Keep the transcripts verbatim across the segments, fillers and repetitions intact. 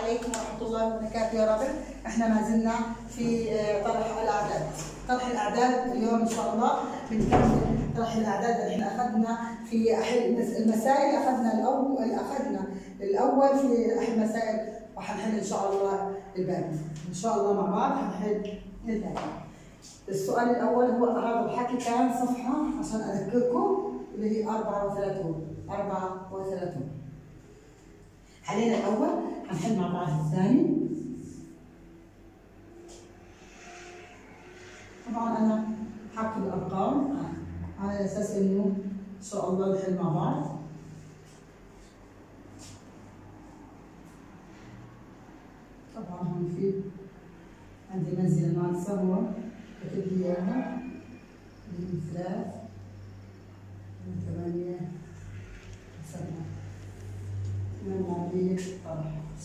عليكم ورحمة الله وبركاته يا رب. احنا ما زلنا في طرح الأعداد. طرح الأعداد اليوم إن شاء الله بنكمل طرح الأعداد اللي احنا أخذنا في أحد المسائل. أخذنا الأول أخذنا الأول في أحد المسائل وحنحل إن شاء الله الباقي. إن شاء الله مع بعض حنحل الباقي. السؤال الأول هو هذا الحكي كان صفحة عشان أذكركم اللي هي أربعة وثلاثين أربعة وثلاثين. حلينا الأول هنحل مع بعض الثاني. طبعا أنا حكي الأرقام على أساس إنه إن شاء الله نحل مع بعض. طبعا هون في عندي منزلة ناقصة هو كتب لي إياها اللي هي ثلاث ثمانية سبعة من موضوع طرح.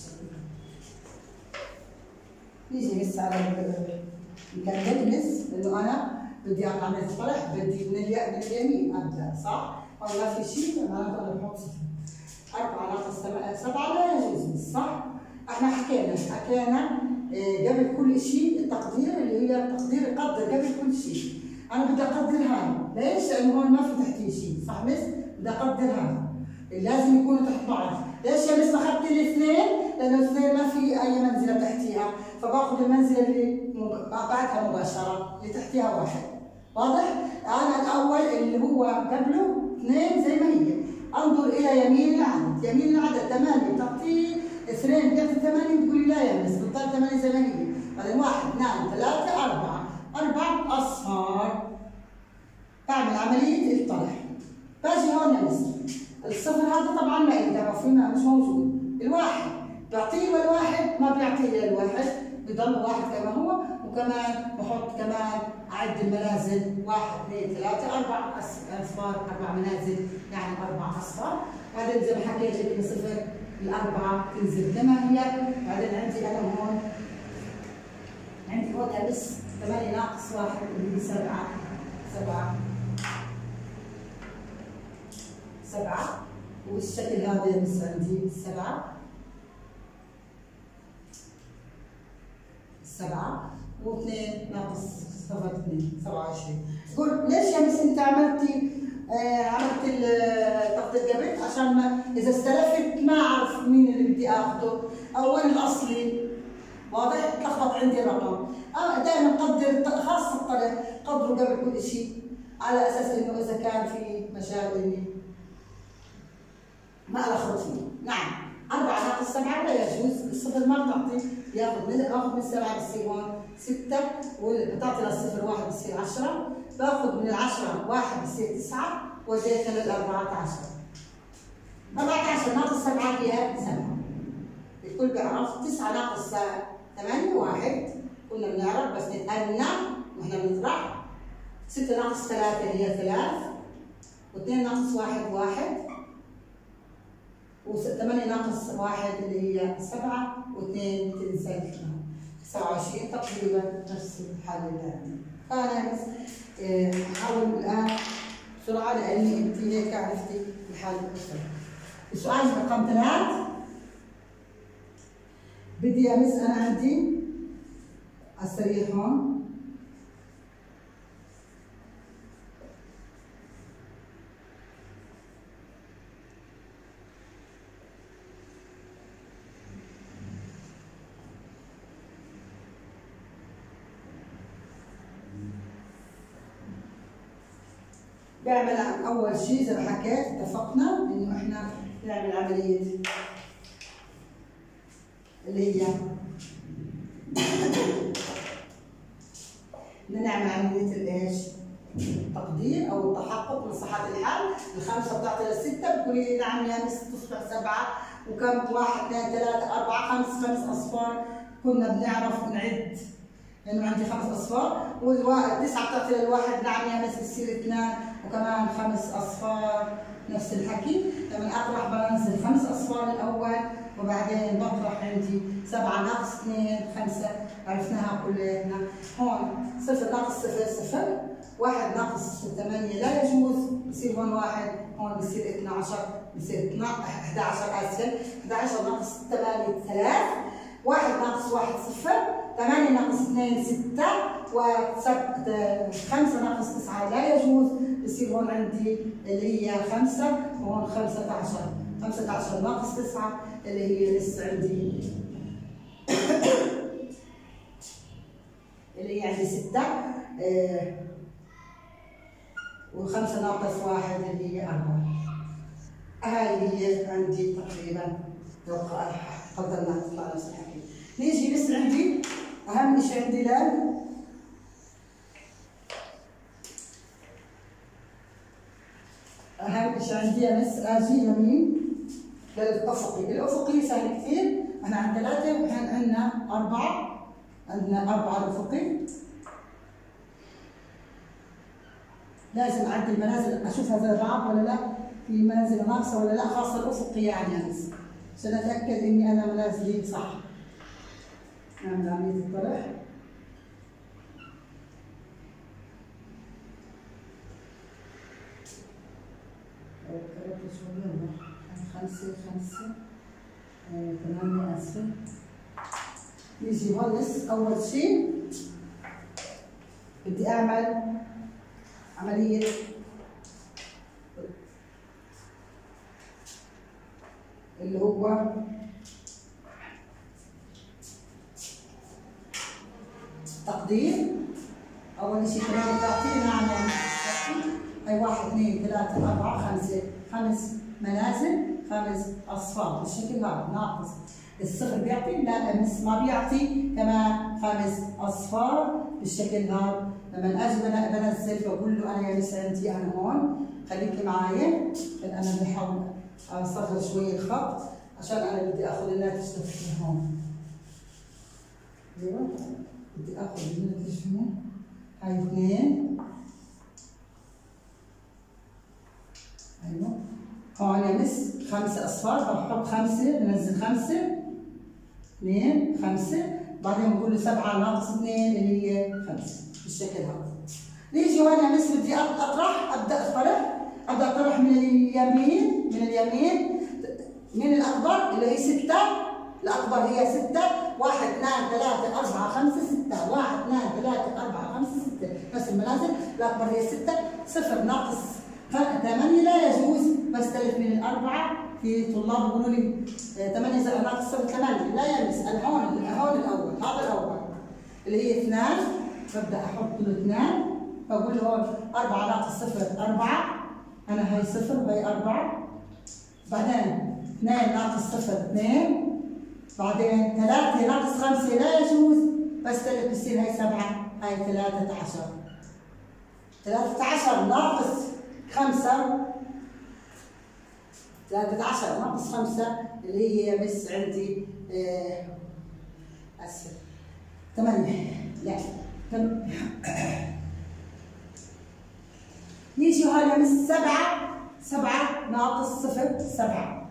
نيجي هسه على نكمل بس لأنه أنا بدي أعمل طرح بدي من اليمين أبدأ صح؟ ولا في شيء معناته أنا بحط صفر. أربعة ناقص سبعة لا يجوز صح؟ احنا حكينا حكينا قبل كل شيء التقدير اللي هي التقدير يقدر قبل كل شيء. انا بدي اقدر هاي، ليش؟ لانه هون ما في تحتيه شيء، صح مس؟ بدي اقدر هاي. لازم يكونوا تحت بعض، ليش يا مس ما اخذت الاثنين؟ لانه الاثنين ما في اي منزله تحتيها، فباخذ المنزله اللي بعدها مباشره اللي تحتيها واحد. واضح؟ انا الاول اللي هو قبله اثنين زي ما هي، انظر الى يمين العدد، يمين العدد ثمانيه تعطيه اثنين بيعطي ثمانية تقولي لا يا مس بتضل ثمانية زي ما هي، بعدين واحد اثنين ثلاثة أربعة، أربع أصفار. بعمل عملية الطرح. باجي هون يا مس الصفر هذا طبعا ما إلي دعوة فيه مش موجود، الواحد بعطيه والواحد ما بيعطيه للواحد، بضل واحد كما هو، وكمان بحط كمان أعد المنازل واحد اثنين ثلاثة أربع أصفار، أربع منازل يعني أربع أصفار، بعدين زي ما حكيت لك صفر الأربعة تنزل كما هي، بعدين عندي أنا هون عندي هون بس ثمانية ناقص واحد اللي هي سبعة سبعة سبعة وبالشكل هذا بس عندي سبعة سبعة واثنين ناقص صفر اثنين سبعة وعشرين. تقول ليش يا مس أنت عملتي آه عملت التقدير قبل؟ عشان ما اذا استلفت ما اعرف مين اللي بدي اخذه او وين الاصلي. واضح؟ تلخبط عندي الرقم. انا دائما قدر خاصه الطرح قدره قبل كل شيء على اساس انه اذا كان في مجال اني ما الخبط فيه. نعم أربعة ناقص سبعة لا يجوز، الصفر ما بتعطي ياخذ من اخذ من سبعة بصير هون ستة وبتعطي للصفر واحد بصير عشرة، باخذ من العشرة واحد بصير تسعة وجيت للأربعة عشر. أربعة عشر ناقص سبعة هي سبعة. الكل بيعرف تسعة ناقص ثمانية واحد، كنا بنعرف بس نتأنى وإحنا بنطرح. ستة ناقص ثلاثة هي ثلاث، واثنين ناقص واحد واحد، وثمانية ناقص واحد اللي هي سبعة، واثنين تنزل سبعة وعشرين تقريبا نفس الحل اللي عندي. فأنا بس أحاول الآن بسرعة لأني أنت هيك عرفتي الحل أكثر. السؤال رقم ثلاث بدي يا مس أنا عندي على السريع هون بعمل أول شيء زي ما حكيت اتفقنا إنه إحنا نعمل عملية اللي هي بدنا نعمل عملية الإيش؟ التقدير أو التحقق من صحة الحل، الخمسة بتعطي للستة بتقولي لي نعم يا مس تصبح سبعة وكم واحد اثنين ثلاثة أربعة خمس خمس أصفار، كنا بنعرف نعد لأنه عندي خمس أصفار، والتسعة بتعطي للواحد نعم يا مس بتصير اثنين وكمان خمس أصفار نفس الحكي. لما أطرح بنزل خمس أصفار الأول وبعدين بطرح عندي سبعة ناقص اثنين خمسة، عرفناها كلياتنا. هون صفر ناقص صفر صفر، واحد ناقص ثمانية لا يجوز، بصير هون واحد، هون بصير اثني عشر، بصير احد عشر آسفة، احد عشر ناقص ثمانية ثلاث، واحد ناقص واحد صفر، ثمانية ناقص اثنين ستة، وسبت خمسة ناقص تسعة لا يجوز، يصير هون عندي اللي هي خمسة، وهون خمسة عشر، خمسة عشر ناقص تسعة اللي هي لسه عندي اللي هي عندي ستة، آه وخمسة ناقص واحد اللي هي أربعة. هاي هي عندي تقريبا لو قدرنا نطلع نفس الحكي. نيجي بس عندي أهم شيء عندي الآن أهم شيء عندي بس أجي يمين للأفقي، الأفقي سهل كثير، احنا عندنا ثلاثة وحين عندنا أربعة، عندنا أربعة الأفقي. لازم أعدل المنازل أشوفها زي بعض ولا لا، في منازل ناقصة ولا لا، خاصة الأفقي يعني أنس، عشان أتأكد إني أنا منازلي صح. نعمل عملية الطرح. خمسة خمسة ثمانية أسفل. نيجي هون بس أول شيء بدي أعمل عملية اللي هو تقدير. أول شيء كمان تعطينا عن هي واحد اثنين ثلاثة أربعة خمسة، خمس منازل، خمس أصفار بالشكل هذا ناقص. الصفر بيعطي؟ لا أمس ما بيعطي، كمان خمس أصفار بالشكل هذا. لما أجي بنزل بقول له أنا يا مس عندي أنا هون، خليكي معايا، أنا بحاول أصغر شوية الخط عشان أنا بدي آخذ الناتج من هون. أيوه بدي آخذ الناتج هون، هاي اثنين. أيوه هون يا مس خمسة أصفار، بحط خمسة، بنزل خمسة، اثنين، خمسة، بعدين بقول له سبعة ناقص اثنين اللي هي خمسة بالشكل هذا. نيجي هون يا مس بدي أطرح، أبدأ أطرح، أبدأ أطرح من اليمين، من اليمين، من الأكبر اللي هي ستة، الأكبر هي ستة، واحد، اثنين، ثلاثة، أربعة، خمسة، ستة، واحد، اثنين، ثلاثة، أربعة، خمسة، ستة، بس المنازل، الأكبر هي ستة، صفر ناقص ثمانية لا يجوز، بستلف من الأربعة، في طلاب يقولوا لي ثمانية زائد ناقص صفر ثمانية، لا يا مس، أنا هون هون الأول، هذا الأول اللي هي اثنين، ببدأ أحط له اثنين، بقول له هون أربعة ناقص صفر أربعة، أنا هي صفر وهي أربعة، بعدين اثنين ناقص صفر اثنين، بعدين ثلاثة ناقص خمسة لا يجوز، بستلف بصير هي سبعة، هي ثلاثة عشر، ثلاثة عشر ناقص خمسة، ثلاثة عشر ناقص خمسة اللي هي بس عندي آه أسفل ثمانية، لا ثم يجي هون بس سبعة، سبعة ناقص صفر سبعة،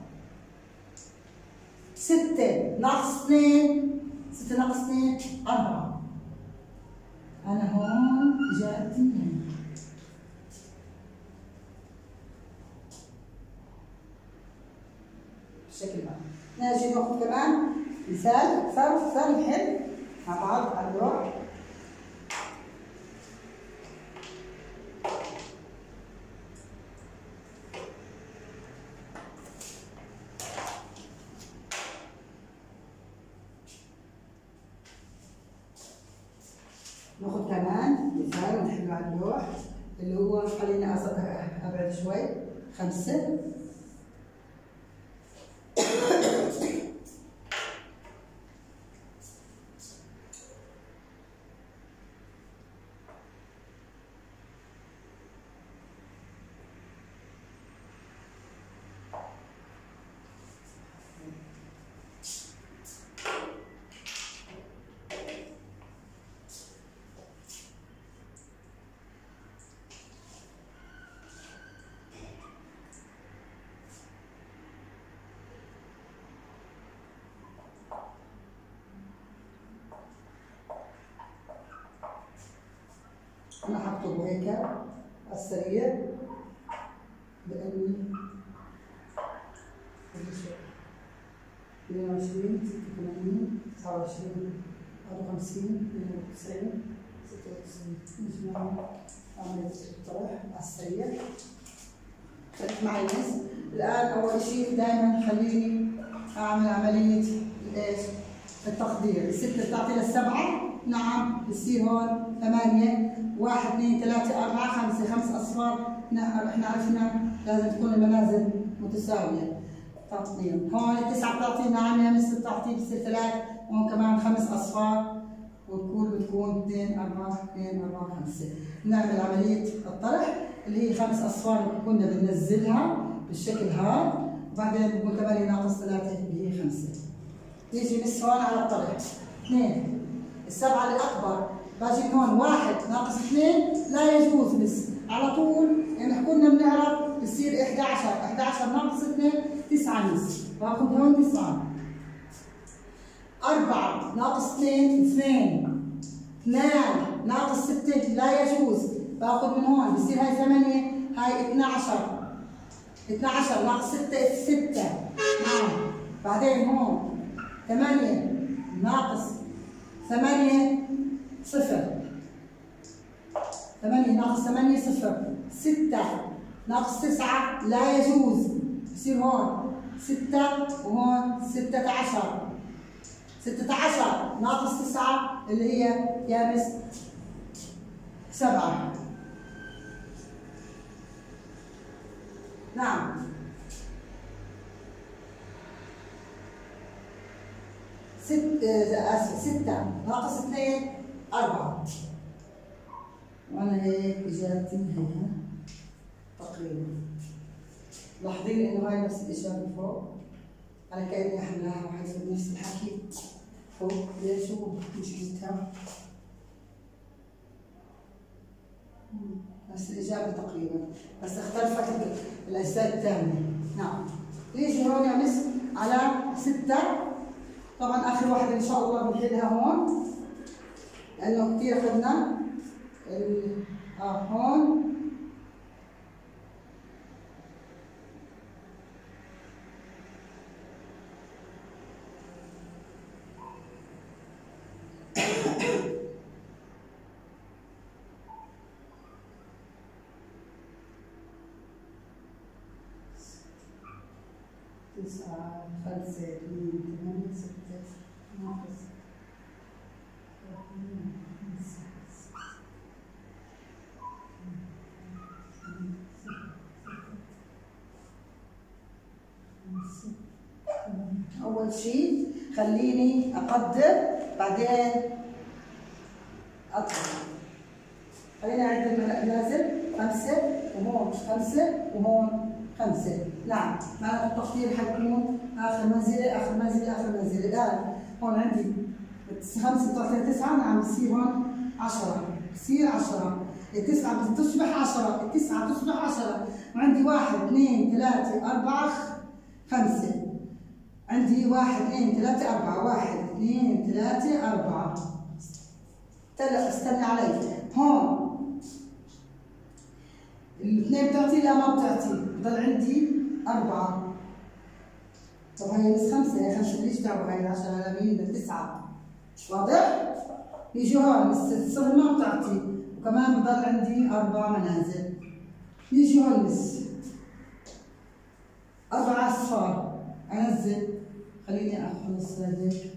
ستة ناقص اثنين، ستة ناقص اثنين أربعة، أنا هون جاتني بالشكل هذا. نجي ناخذ كمان مثال أكثر أكثر نحل مع بعض على اللوح. ناخذ كمان مثال ونحله على اللوح اللي هو خليني أبعد شوي، خمسة أنا حكتبه هيك على السريع لأني اثنين وعشرين، ستة وثمانين، تسعة وعشرين، واحد وخمسين، اثنين وتسعين، ستة وتسعين. نجمع عملية الطرح على السريع. خليك معي ناس. الآن أول شيء دائما خليني أعمل عملية ايش؟ التقدير. الستة بتعطي للسبعة، نعم بتصير هون ثمانية، واحد اثنين ثلاثة أربعة خمسة، خمس أصفار، احنا عرفنا لازم تكون المنازل متساوية. تعطيهم هون التسعة بتعطي نعم يا مس بتعطي بتصير ثلاث، هون كمان خمس أصفار، والكل بتكون اثنين أربعة اثنين أربعة خمسة. بنعمل عملية الطرح اللي هي خمس أصفار كنا بننزلها بالشكل هذا، وبعدين بقول ثمانية ناقص ثلاثة اللي هي خمسة. نيجي مس هون على الطرح. اثنين. السبعة الأكبر باجي من هون واحد ناقص اثنين لا يجوز مس، على طول يعني كنا بنعرف بصير إحدى عشر، إحدى عشر ناقص اثنين تسعة مس، باخذ هون تسعة. أربعة ناقص اثنين اثنين. اثنان ناقص ستة لا يجوز، باخذ من هون بصير هاي ثمانية، هاي اثنى عشر. اثنى عشر ناقص ستة ستة. نعم. بعدين هون ثمانية ناقص ثمانية صفر. ثمانية ناقص ثمانية صفر. ستة ناقص تسعة لا يجوز، بصير هون ستة وهون ستة عشر. ستة عشر ناقص تسعة اللي هي يابس سبعة. نعم. ست آسف ستة ناقص اثنين أربعة. وأنا هيك إجابتي هيها تقريبا. لاحظين إنه هاي نفس الإجابة فوق. أنا كأني أحملها وحيصير نفس الحكي فوق. ليش شو مشكلتها؟ نفس الإجابة تقريبا، بس اختلفت الأجزاء الثانية. نعم. نيجي هون يا مس على ستة. طبعا آخر واحدة إن شاء الله بنحلها هون، لأنه كثير أخذنا ال آه هون. تسعة خمسة اثنين ثمانية ستة ناقص أول شيء خليني أقدر بعدين أطلع. خليني أعد المنازل خمسة وهون خمسة وهون خمسة. نعم، معنى التقدير حيكون آخر منزلة آخر منزلة آخر منزلة. الآن هون عندي خمسة بتعطي تسعة، نعم بصير هون عشرة، بصير عشرة. التسعة بتصبح عشرة، التسعة تصبح عشرة، وعندي واحد اثنين ثلاثة أربعة خمسة. عندي واحد اثنين ثلاثة أربعة، واحد اثنين ثلاثة أربعة. استنى علي، هون الاثنين بتعطي لا ما بتعطي، بضل عندي أربعة. طب هي بس خمسة، هي خمسة ليش دعوة هي عشان على مين؟ بالتسعة. واضح؟ يجي هون الصفر ما بتعطي، وكمان بضل عندي أربع منازل. يجي هون بس أربع أصفار، أنزل. خليني أخلص هذيك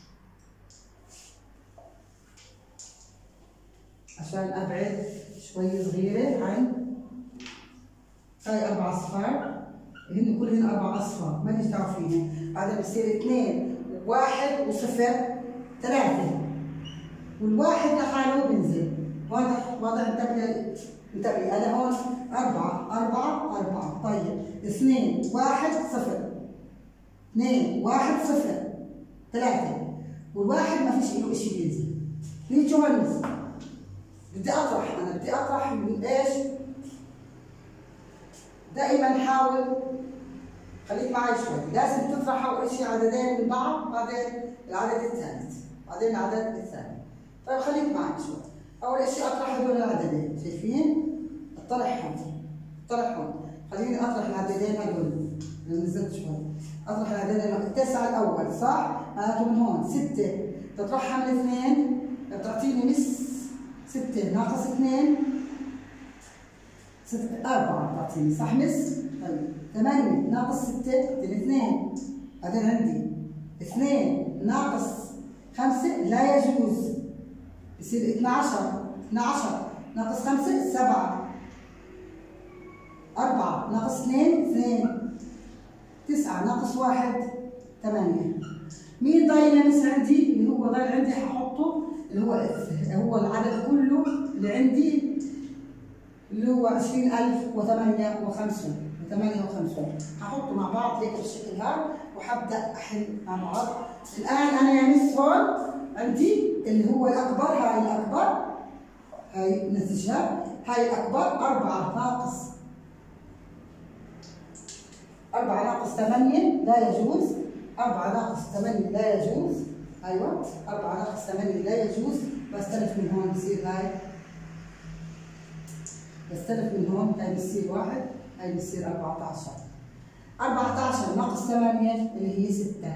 عشان أبعد شوي صغيرة عن هاي أربع أصفار، هن كلهن أربع أصفار، ماليش دعوة فيهن. بعدين بصير اثنين وواحد وصفر ثلاثة، والواحد لحاله بنزل. واضح؟ واضح؟ انتبه انتبه، أنا هون أربعة أربعة أربعة. طيب اثنين واحد صفر، اثنين واحد صفر ثلاثة، والواحد ما فيش له شيء بينزل. نيجي هون بدي أطرح، أنا بدي أطرح من إيش؟ دائما حاول، خليك معي شوي، لازم تطرح أول شيء عددين من بعض، بعدين العدد الثالث، بعدين العدد الثاني. طيب خليك معي شوي. أول شيء أطرح هذول العددين، شايفين؟ الطرح هون، الطرح هون، خليني أطرح العددين هذول، أنا نزلت شوي. اطرح العددين التاسع الاول صح؟ معناته من هون ستة تطرحها من اثنين بتعطيني نص ستة ناقص اثنين ستة أربعة بتعطيني صح نص؟ طيب ثمانية ناقص ستة بتعطيني اثنين بعدين عندي اثنين ناقص خمسة لا يجوز بصير اثني عشر اثني عشر ناقص خمسة سبعة أربعة ناقص اثنين اثنين تسعة ناقص واحد ثمانية. مين ضايل يمس عندي؟ اللي هو ضايل عندي ححطه اللي هو هو العدد كله اللي عندي اللي هو عشرين ألف وثمانية وخمسون وثمانية وخمسون. هحطه مع بعض هيك بالشكل هذا وحبدأ أحل مع بعض. الآن أنا يمس هون عندي اللي هو الأكبر هاي الأكبر هاي نتيجها هاي الأكبر أربعة ناقص أربعة ناقص ثمانية لا يجوز أربعة ناقص ثمانية لا يجوز أيوة أربعة ناقص ثمانية لا يجوز بستلف من هون بصير هاي بستلف من هون هاي بصير واحد هاي بصير أربعة عشر أربعة عشر ناقص ثمانية اللي هي ستة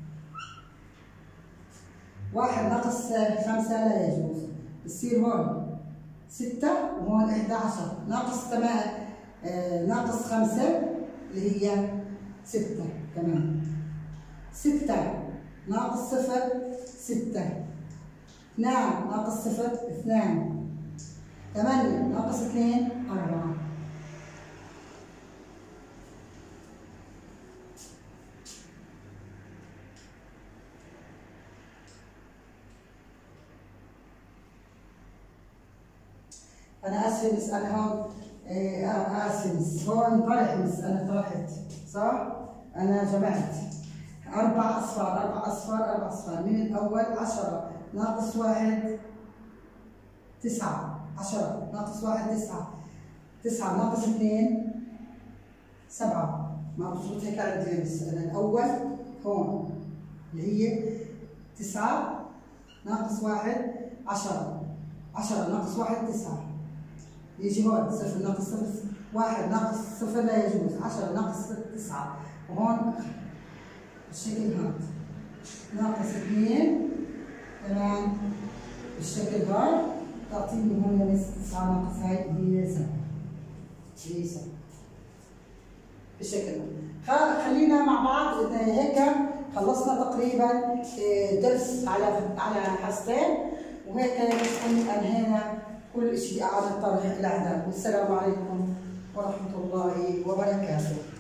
واحد ناقص خمسة لا يجوز بصير هون ستة وهون إحدى عشر ناقص ثمانية آه ناقص خمسة اللي هي ستة كمان ستة ناقص صفر ستة اثنان ناقص صفر اثنان ثمانية ناقص اثنين أربعة أنا آسفة بس أنا هون إيه آسف هون طرح بس أنا طرحت صح؟ أنا جمعت أربع أصفار أربع أصفار أربع أصفار من الأول عشرة ناقص واحد تسعة عشرة ناقص واحد تسعة تسعة ناقص اثنين سبعة ما بظبط هيك عندي بس أنا الأول هون اللي هي تسعة ناقص واحد عشرة عشرة ناقص واحد تسعة يجي هون صفر ناقص صفر واحد ناقص صفر لا يجوز عشرة ناقص تسعة وهون بالشكل هذا ناقص اثنين كمان بالشكل هذا تعطيني هون تسعة ناقص هاي هي سبعة هي سبعة بالشكل هذا. خلينا مع بعض هيك خلصنا تقريبا درس على على حصتين وهيك نكون انهينا كل شيء عن الطرح الأعداد. والسلام عليكم ورحمة الله وبركاته.